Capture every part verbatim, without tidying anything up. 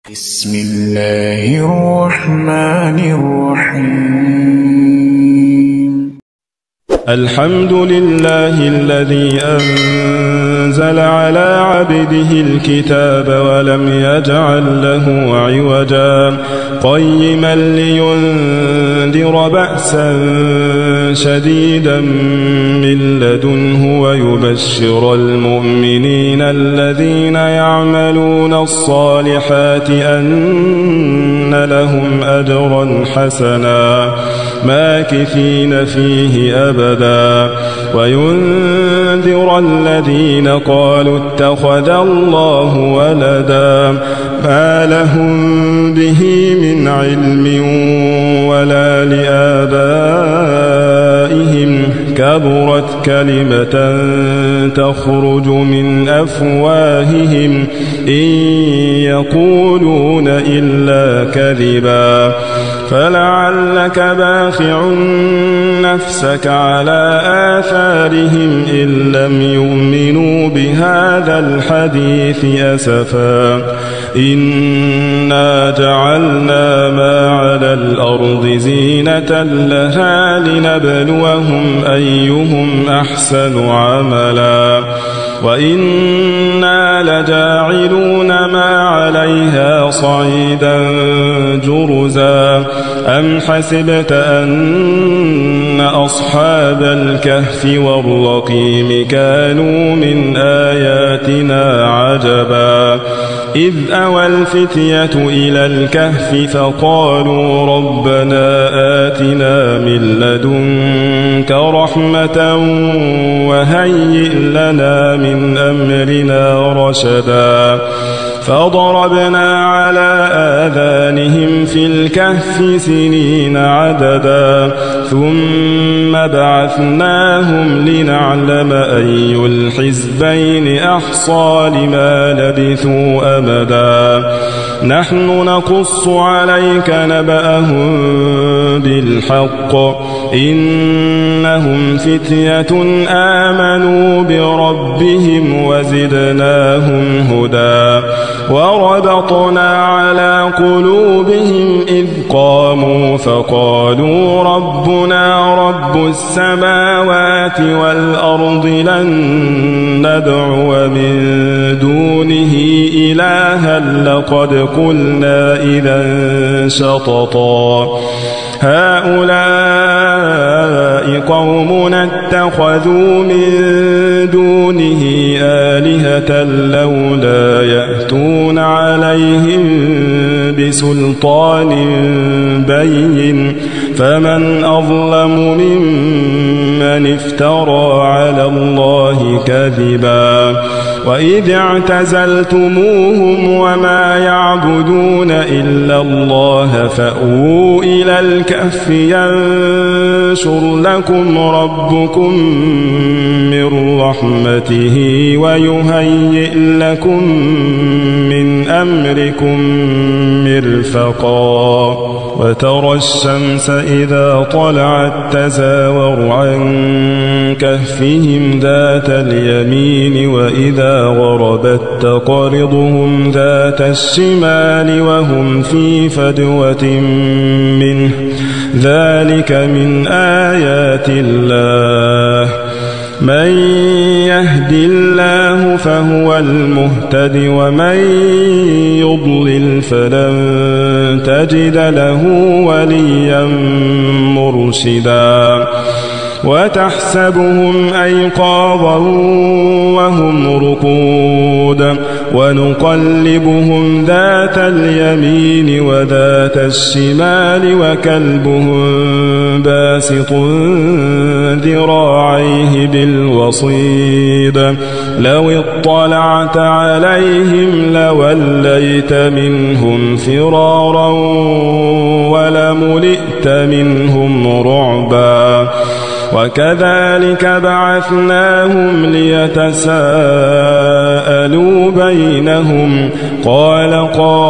بسم الله الرحمن الرحيم. الحمد لله الذي أنزل على عبده الكتاب ولم يجعل له عوجا قيما لينذر بأسا شديدا من لدنه ويبشر المؤمنين الذين يعملون الصالحات أن لهم أجرا حسنا ماكثين فيه أبدا وينذر الذين قالوا اتخذ الله ولدا ما لهم به من علم ولا لآبائهم كبرت كلمة تخرج من أفواههم إن يقولون إلا كذبا فلعلك باخع نفسك على آثارهم إن لم يؤمنوا بهذا الحديث أسفا إنا جعلنا ما على الأرض زينة لها لنبلوهم أيهم أحسن عملا وإنا لجاعلون ما عليها صعيدا جرزا أم حسبت أن أصحاب الكهف والرقيم كانوا من آياتنا عجبا إذ أوى الفتية إلى الكهف فقالوا ربنا آتنا من لدنك رحمة وهيئ لنا من أمرنا رشدا فضربنا على آذانهم في الكهف سنين عددا ثم بعثناهم لنعلم أي الحزبين أحصى لما لبثوا أمدا نحن نقص عليك نبأهم بالحق إنهم فتية آمنوا بربهم وزدناهم هدى وربطنا على قلوبهم إذ قاموا فقالوا ربنا رب السماوات والأرض لن ندعو من دونه إلها لقد قلنا إذا شططا هؤلاء قومنا اتخذوا من دونه آلهة لولا يأتون عليهم بسلطان بين فمن أظلم ممن افترى على الله كذبا وإذ اعتزلتموهم وما يعبدون إلا الله فأووا إلى الكهف ينشر لكم ربكم من رحمته ويهيئ لكم من أمركم مرفقا وترى الشمس إذا طلعت تزاور عن كهفهم ذات اليمين وإذا غربت تقرضهم ذات الشمال وهم في فجوة منه ذلك من آيات الله من يهد الله فهو المهتد ومن يضلل فلن تجد له وليا مرشدا وتحسبهم أيقاظا وهم رقود ونقلبهم ذات اليمين وذات الشمال وكلبهم باسط ذراعيه بالوصيد لو اطلعت عليهم لوليت منهم فرارا ولملئت منهم رعبا وكذلك بعثناهم ليتساءلوا بينهم قال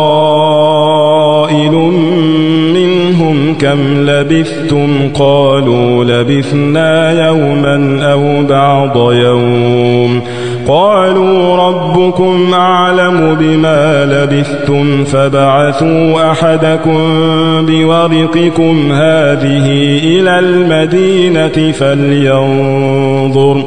قائل منهم كم لبثتم قالوا لبثنا يوما أو بعض يوم قالوا رب ربكم أعلم بما لبثتم فابعثوا أحدكم بورقكم هذه إلى المدينة فلينظر,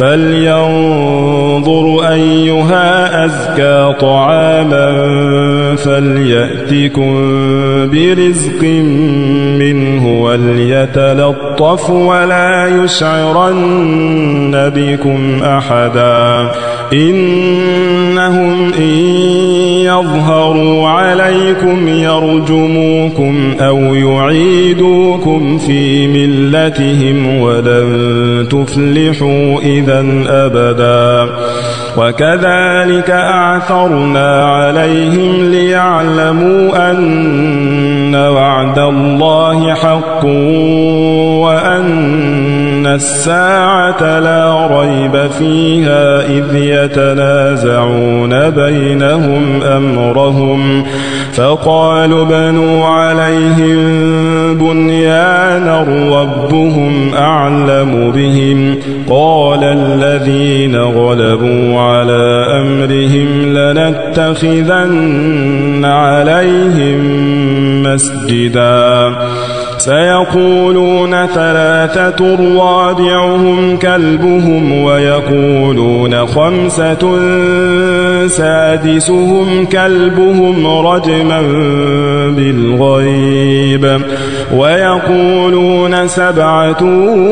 فلينظر أيها أزكى طعاما فليأتكم برزق منه وليتلطف ولا يشعرن بكم أحدا إنهم إن يظهروا عليكم يرجموكم أو يعيدوكم في ملتهم ولن تفلحوا إذا أبدا وكذلك أعثرنا عليهم ليعلموا أن وعد الله حق وأن الساعة لا ريب فيها إذ يتنازعون بينهم أمرهم فقالوا بنوا عليهم بنيانا ربهم أعلم بهم قال الذين غلبوا على أمرهم لنتخذن عليهم مسجدا سيقولون ثلاثة رابعهم كلبهم ويقولون خمسة سادسهم كلبهم رجما بالغيب ويقولون سبعة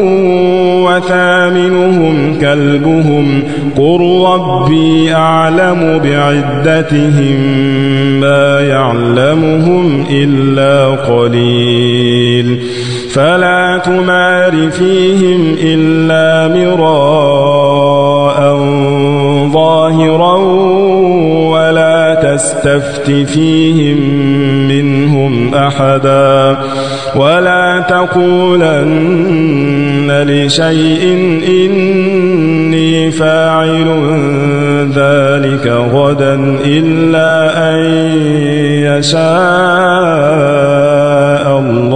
وثامنهم كلبهم قل ربي أعلم بعدتهم ما يعلمهم إلا قليل فلا تمار فيهم إلا مراء ظاهرا ولا تستفت فيهم منهم أحدا ولا تقولن لشيء إني فاعل ذلك غدا إلا أن يشاء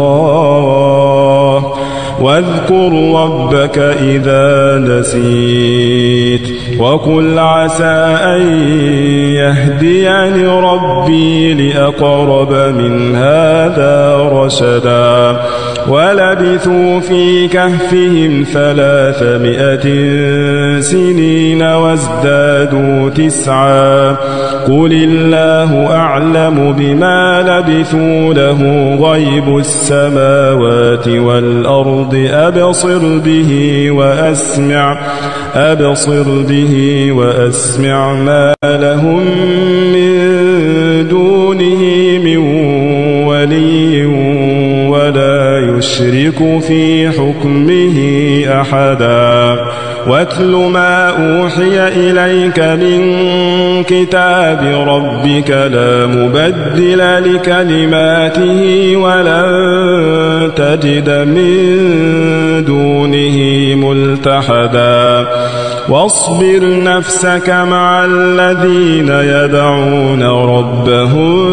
الله واذكر ربك إذا نسيت وقل عسى أن يهديني ربي لأقرب من هذا رشدا ولبثوا في كهفهم ثلاثمائة سنين وازدادوا تسعا قل الله أعلم بما لبثوا له غيب السماوات والأرض أبصر به وأسمع أبصر به وأسمع ما لهم من دونه من ولي ولا يشرك في حكمه أحدا واتل ما أوحي إليك من كتاب ربك لا مبدل لكلماته ولن تجد من دونه ملتحدا واصبر نفسك مع الذين يدعون ربهم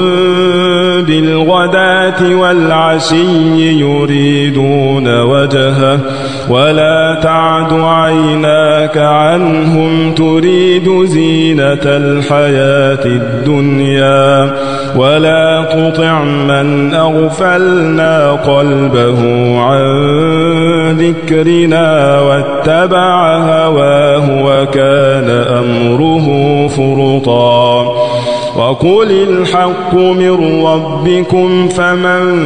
بالغداة والعشي يريدون وجهه ولا تعد عيناك عنهم تريد زينة الحياة الدنيا ولا تطع من أغفلنا قلبه عن ذكرنا واتبع هواه وكان أمره فرطا وقل الحق من ربكم فمن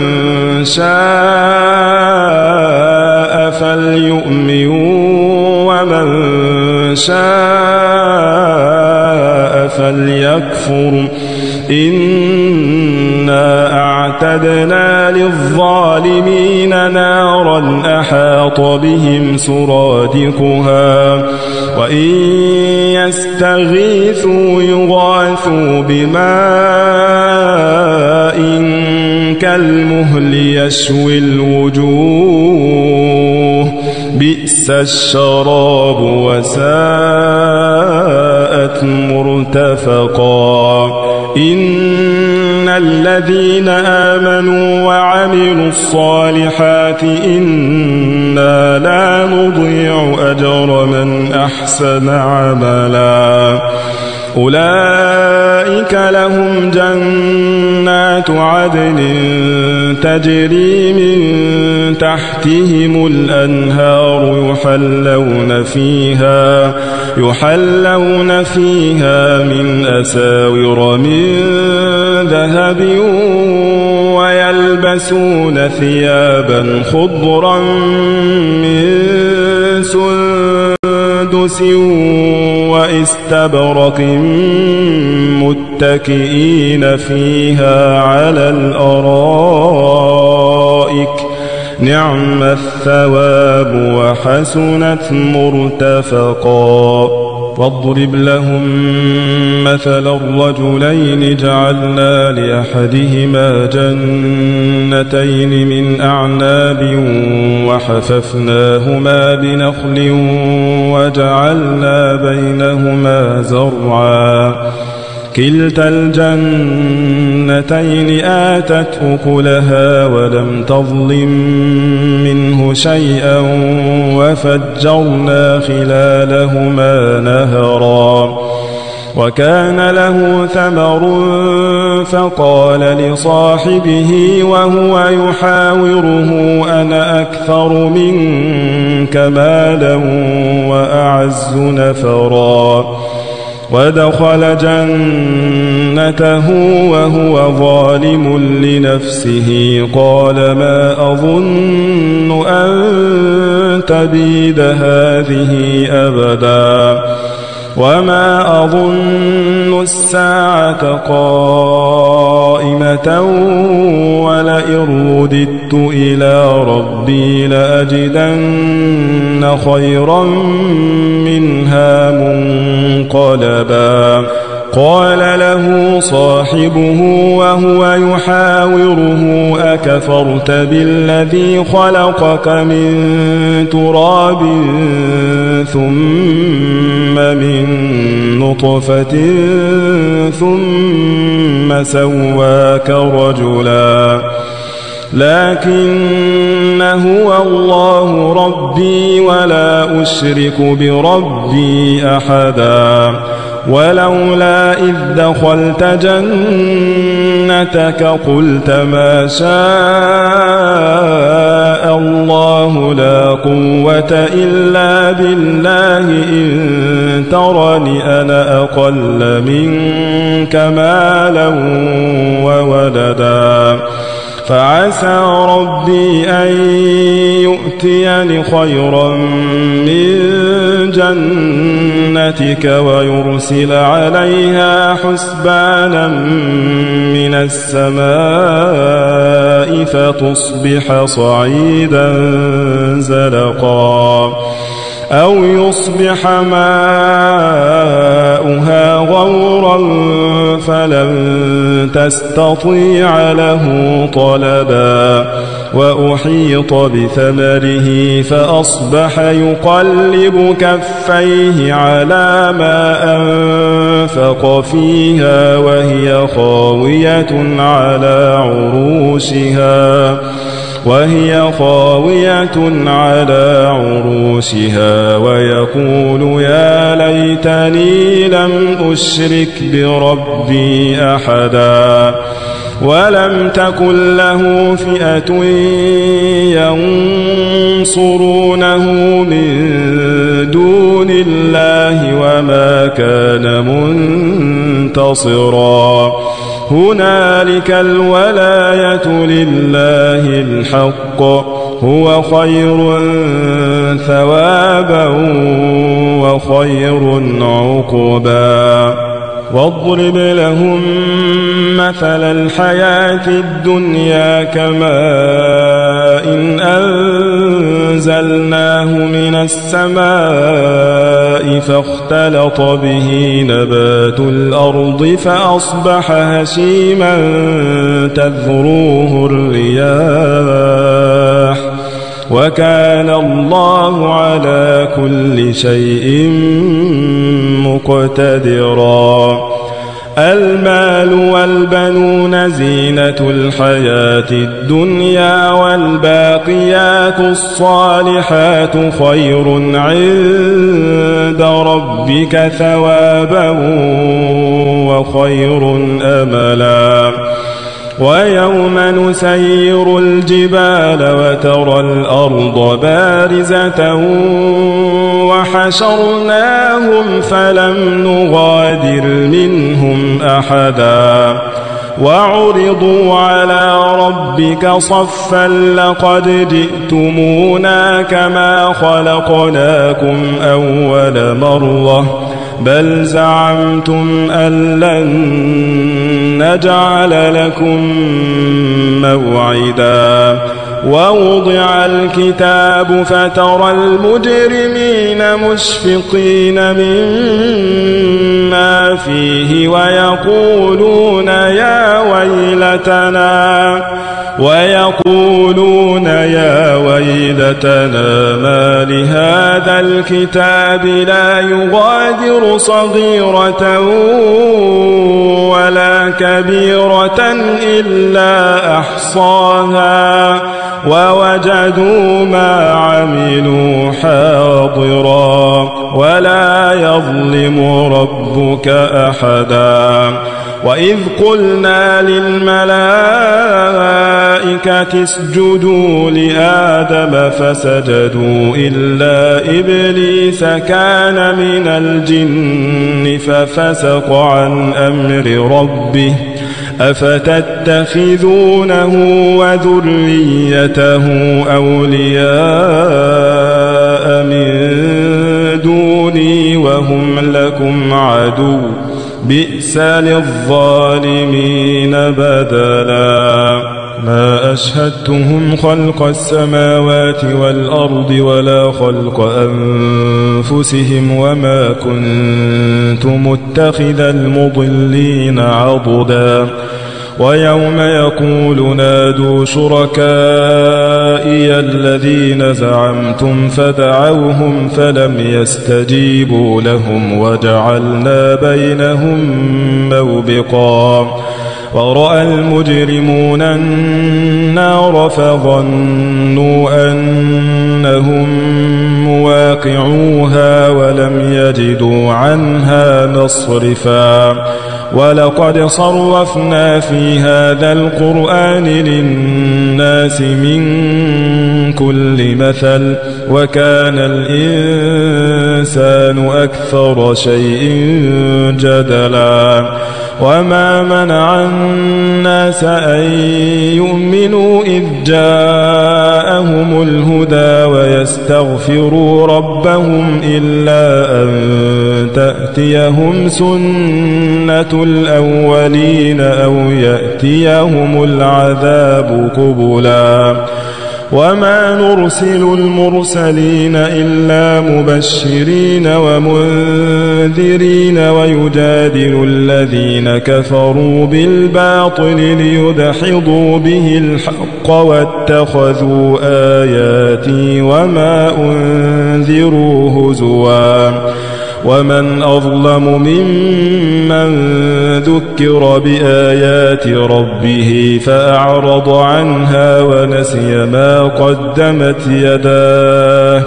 شاء فليؤمن ومن شاء فليكفر إنا أعتدنا للظالمين نارا أحاط بهم سرادقها وإن يستغيثوا يغاثوا بماء كالمهل يشوي الوجوه بئس الشراب وساءت مرتفقا إن الذين آمنوا وعملوا الصالحات إنا لا نضيع أجر من أحسن عملا أولئك لهم جنات عدن تجري من تحتهم الأنهار يحلون فيها يحلون فيها من أساور من ذهب ويلبسون ثيابا خضرا من سندس واستبرق متكئين فيها على الأرائك نعم الثواب وحسنت مرتفقا. واضرب لهم مثل الرجلين جعلنا لأحدهما جنتين من أعناب وحففناهما بنخل وجعلنا بينهما زرعا كلتا الجنتين آتت أكلها ولم تظلم منه شيئا وفجرنا خلالهما نهرا وكان له ثمر فقال لصاحبه وهو يحاوره أنا أكثر منك مالا وأعز نفرا ودخل جنته وهو ظالم لنفسه قال ما أظن أن تبيد هذه أبدا وما أظن الساعة قائمة ولئن رددت إلى ربي لأجدن خيرا منها منقلبا. قال له صاحبه وهو يحاوره أكفرت بالذي خلقك من تراب ثم من نطفة ثم سواك رجلا لكن هو الله ربي ولا أشرك بربي أحدا ولولا إذ دخلت جنتك قلت ما شاء الله لا قوة إلا بالله إن ترني أنا أقل منك مالا وولدا فعسى ربي أن يؤتيني خيرا من جنتك ويرسل عليها حسبانا من السماء فتصبح صعيدا زلقا أو يصبح ماؤها غورا فلن تستطيع له طلبا وأحيط بثمره فأصبح يقلب كفيه على ما أنفق فيها وهي خاوية على عروشها وهي خاوية على عروشها ويقول يا ليتني لم أشرك بربي أحدا ولم تكن له فئة ينصرونه من دون الله وما كان منتصرا هنالك الولاية لله الحق هو خير ثوابا وخير عقبا. واضرب لهم مثل الحياة الدنيا كماء إن أنزلناه من السماء فاختلط به نبات الأرض فأصبح هشيما تذروه الرياح وكان الله على كل شيء مقتدرا. المال والبنون زينة الحياة الدنيا والباقيات الصالحات خير عند ربك ثوابا وخير أملا ويوم نسير الجبال وترى الأرض بارزة وحشرناهم فلم نغادر منهم أحدا وعرضوا على ربك صفا لقد جئتمونا كما خلقناكم أول مرة بل زعمتم أن لن نجعل لكم موعدا ووضع الكتاب فترى المجرمين مشفقين مما فيه ويقولون يا ويلتنا ويقولون يا ويلتنا ما لهذا الكتاب لا يغادر صغيرة ولا كبيرة إلا أحصاها ووجدوا ما عملوا حاضرا ولا يظلم ربك أحدا وإذ قلنا للملائكة اسجدوا لآدم فسجدوا إلا إبليس كان من الجن ففسق عن أمر ربه أفتتخذونه وذريته أولياء من دوني وهم لكم عدو بئس للظالمين بدلا ما أشهدتهم خلق السماوات والأرض ولا خلق أنفسهم وما كنت متخذ المضلين عضدا ويوم يقول نادوا شركائي الذين زعمتم فدعوهم فلم يستجيبوا لهم وجعلنا بينهم موبقا ورأى المجرمون النار فظنوا أنهم مواقعوها ولم يجدوا عنها مصرفا ولقد صرفنا في هذا القرآن للناس من كل مثل وكان الإنسان أكثر شيء جدلا وما منع الناس أن يؤمنوا إذ جاءهم الهدى ويستغفروا ربهم إلا أن تأتيهم سنة الأولين أو يأتيهم العذاب قبلا وما نرسل المرسلين إلا مبشرين ومنذرين ويجادل الذين كفروا بالباطل ليدحضوا به الحق واتخذوا آياتي وما أنذروا هزوا ومن أظلم ممن ذكر بآيات ربه فأعرض عنها ونسي ما قدمت يداه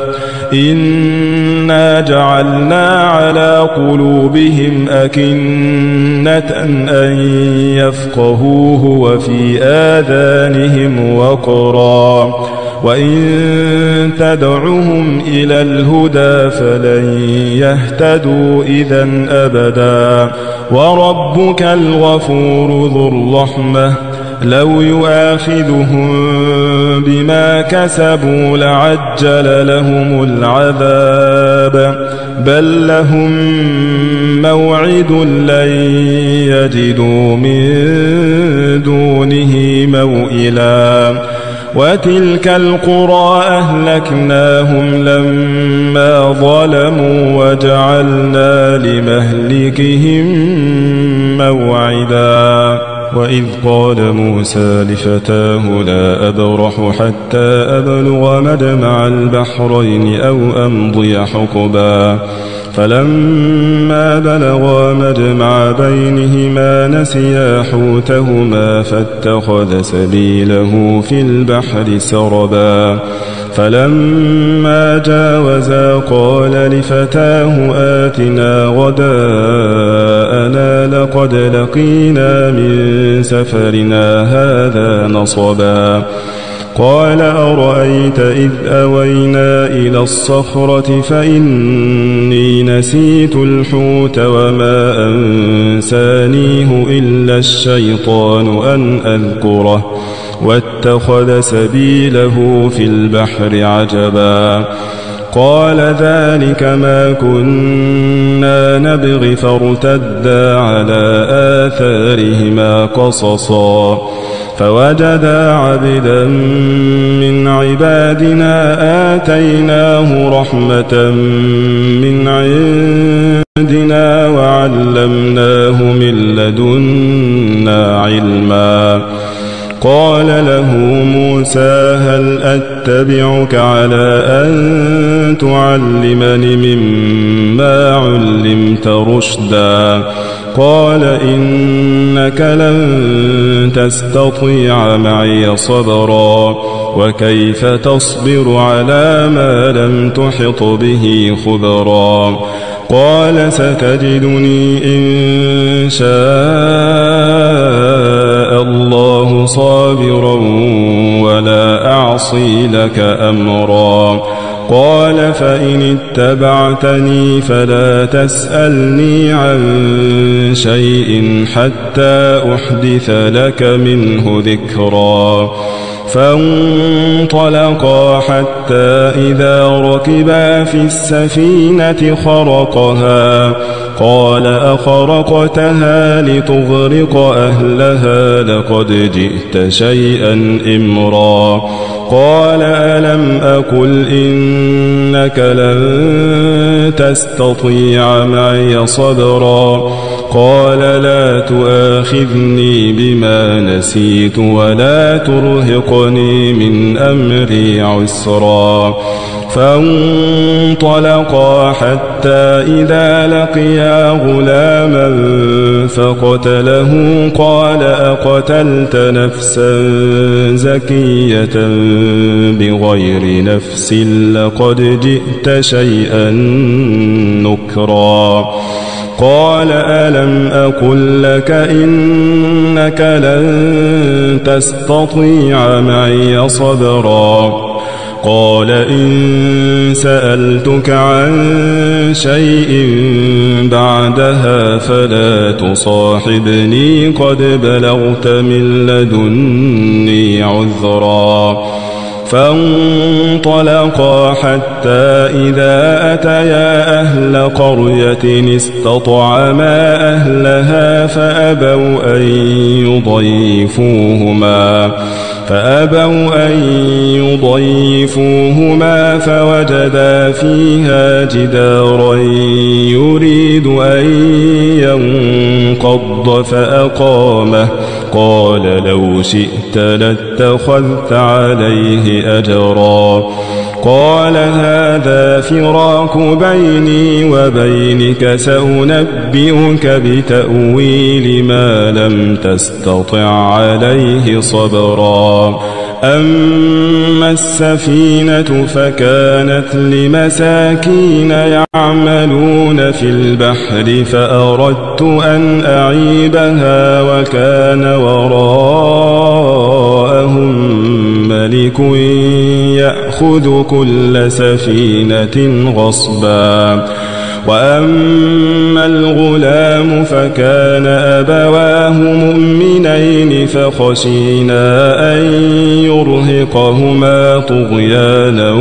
إنا جعلنا على قلوبهم أكنة أن يفقهوه وفي آذانهم وقرا وإن تدعهم إلى الهدى فلن يهتدوا إذا أبدا وربك الغفور ذو الرحمة لو يؤاخذهم بما كسبوا لعجل لهم العذاب بل لهم موعد لن يجدوا من دونه موئلا وتلك القرى أهلكناهم لما ظلموا وجعلنا لمهلكهم موعدا وإذ قال موسى لفتاه لا أبرح حتى أبلغ مجمع البحرين أو أمضي حقبا فلما بلغا مجمع بينهما نسيا حوتهما فاتخذ سبيله في البحر سربا فلما جاوزا قال لفتاه آتنا غداءنا لقد لقينا من سفرنا هذا نصبا قال أرأيت إذ أوينا إلى الصخرة فإني نسيت الحوت وما أنسانيه إلا الشيطان أن أذكره واتخذ سبيله في البحر عجبا قال ذلك ما كنا نبغي فارتدا على آثارهما قصصا فوجدا عبدا من عبادنا آتيناه رحمة من عندنا وعلمناه من لدنا علما قال له موسى هل أتبعك على أن تعلمني مما علمت رشدا قال إنك لن تستطيع معي صبرا وكيف تصبر على ما لم تحط به خبرا قال ستجدني إن شاء الله صابرا ولا أعصي لك أمرا قال فإن اتبعتني فلا تسألني عن شيء حتى أحدث لك منه ذكرا فانطلقا حتى إذا ركبا في السفينة خرقها قال أخرقتها لتغرق أهلها لقد جئت شيئا إمرا قال ألم أقل إنك لن تستطيع معي صبرا قال لا تؤاخذني بما نسيت ولا ترهقني من أمري عسرا فانطلقا حتى إذا لقيا غلاما فقتله قال أقتلت نفسا زكية بغير نفس لقد جئت شيئا نكرا قال ألم أقل لك إنك لن تستطيع معي صبرا قال إن سألتك عن شيء بعدها فلا تصاحبني قد بلغت من لدني عذرا فانطلقا حتى إذا أتيا أهل قرية استطعما أهلها فأبوا أن يضيفوهما فأبوا أن يضيفوهما فوجدا فيها جدارا يريد أن ينقض فأقامه قال لو شئت لاتخذت عليه أجرا قال هذا فراق بيني وبينك سأنبئك بتأويل ما لم تستطع عليه صبرا أما السفينة فكانت لمساكين يعملون في البحر فأردت أن أعيبها وكان وراءهم ملك يأخذ كل سفينة غصبا وأما الغلام فكان أبواه مؤمنين فخشينا أن يرهقهما طغيانا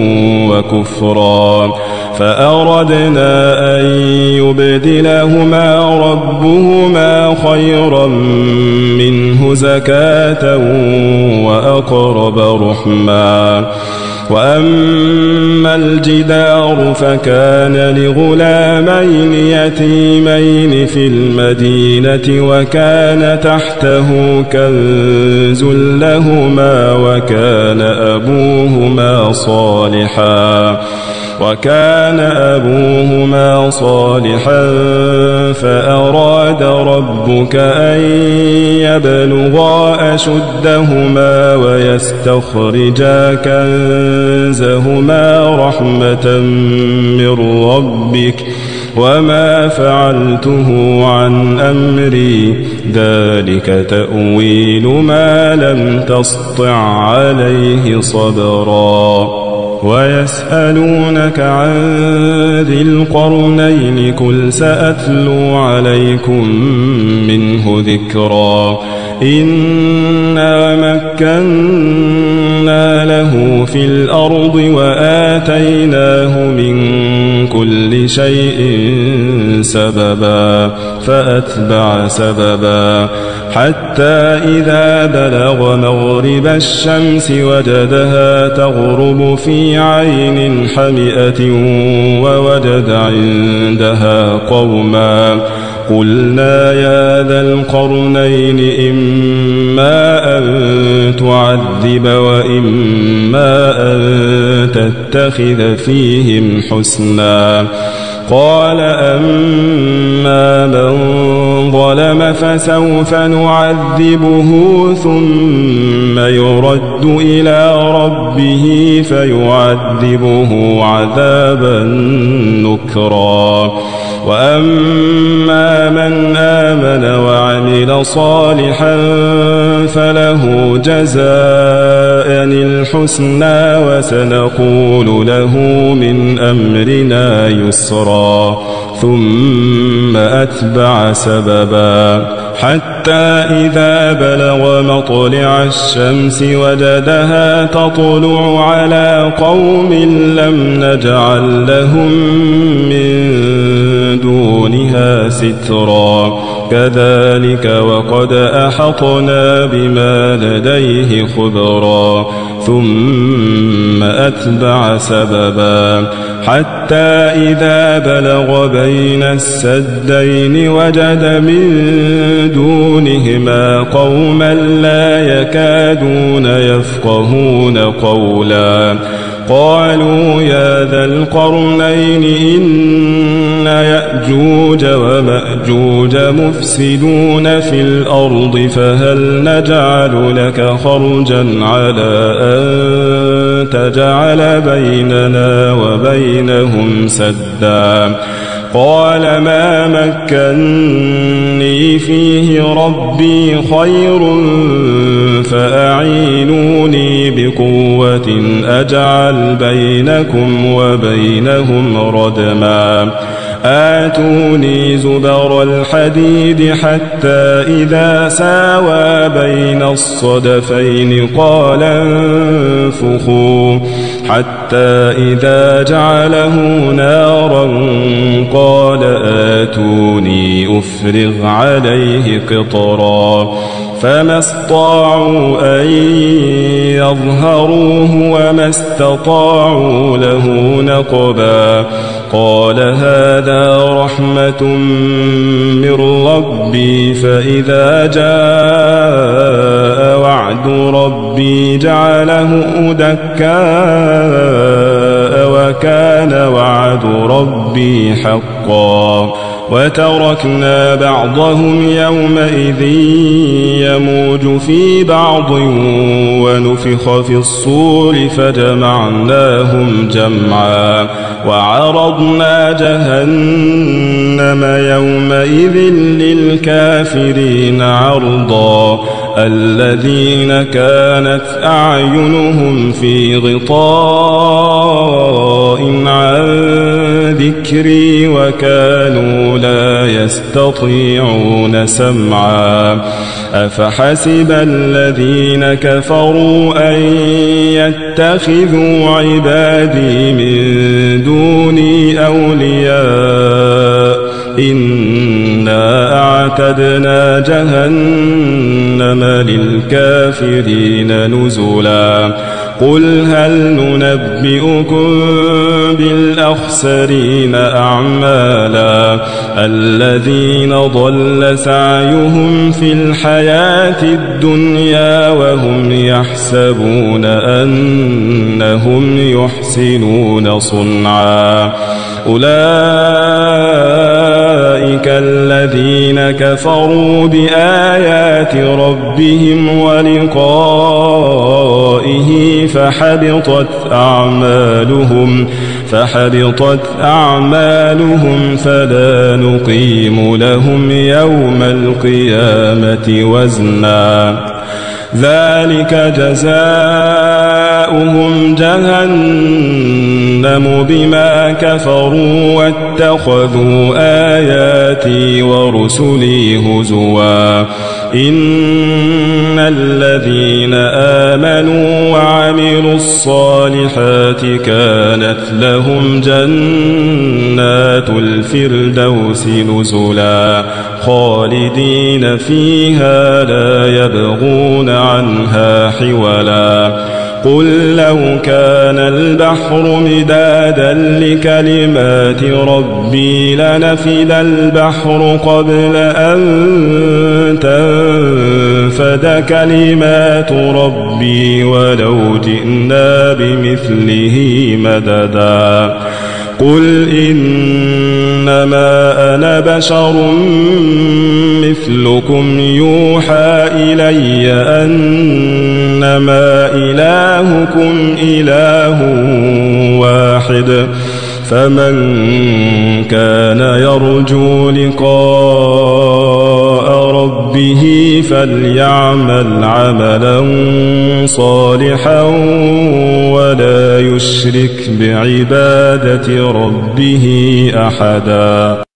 وكفرا فأردنا أن يبدلهما ربهما خيرا منه زكاة وأقرب رحما وأما الجدار فكان لغلامين يتيمين في المدينة وكان تحته كنز لهما وكان أبوهما صالحا وكان أبوهما صالحا فأراد ربك أن يبلغا أشدهما ويستخرجا كنزهما رحمة من ربك وما فعلته عن أمري ذلك تأويل ما لم تسطع عليه صبرا ويسألونك عن ذي القرنين قل سأتلو عليكم منه ذكرا إنا مكنا له في الأرض وآتيناه من كل شيء سببا فأتبع سببا حتى إذا بلغ مغرب الشمس وجدها تغرب في عين حمئة ووجد عندها قوما قلنا يا ذا القرنين إما أن تعذب وإما أن تتخذ فيهم حسنا قال أما من ظلم فسوف نعذبه ثم يرد إلى ربه فيعذبه عذابا نكرا وأما من آمن وعمل صالحا فله جزاء الحسنى وسنقول له من أمرنا يسرا ثم أتبع سببا حتى إذا بلغ مطلع الشمس وجدها تطلع على قوم لم نجعل لهم من دونها سترا كذلك وقد أحطنا بما لديه خبرا ثم أتبع سببا حتى إذا بلغ بين السدين وجد من دونهما قوما لا يكادون يفقهون قولا قالوا يا ذا القرنين إن يأجوج ومأجوج مفسدون في الأرض فهل نجعل لك خرجا على أن تجعل بيننا وبينهم سدا قال ما مكني فيه ربي خير فأعينوني بقوة أجعل بينكم وبينهم ردما آتوني زبر الحديد حتى إذا ساوى بين الصدفين قال انفخوا حتى إذا جعله نارا قال آتوني أفرغ عليه قطرا فما استطاعوا أن يظهروه وما استطاعوا له نقبا قال هذا رحمة من ربي فإذا جاء وعد ربي جعله دكاء وكان وعد ربي حقا وتركنا بعضهم يومئذ يموج في بعض ونفخ في الصور فجمعناهم جمعا وعرضنا جهنم يومئذ للكافرين عرضا الذين كانت أعينهم في غطاء عن ذكري وكانوا لا يستطيعون سمعا أفحسب الذين كفروا أن يتخذوا عبادي من دوني أولياء إنا أعتدنا جهنم للكافرين نزلا قل هل ننبئكم بالأخسرين أعمالا الذين ضل سعيهم في الحياة الدنيا وهم يحسنون يحسبون أنهم يحسنون صنعا أولئك الذين كفروا بآيات ربهم ولقائه فحبطت أعمالهم فحبطت أعمالهم فلا نقيم لهم يوم القيامة وزنا ذلك جزاؤهم جهنم بما كفروا واتخذوا آياتي ورسلي هزوا إن الذين آمنوا وعملوا الصالحات كانت لهم جنات الفردوس نزلا خالدين فيها لا يبغون عنها حولا قل لو كان البحر مدادا لكلمات ربي لنفد البحر قبل أن تنفد كلمات ربي ولو جئنا بمثله مددا قل إنما أنا بشر مثلكم يوحى إلي أنما إلهكم إله واحد فمن كان يرجو لقاء ربه فليعمل عملا صالحا ولا يشرك بعبادة ربه أحدا.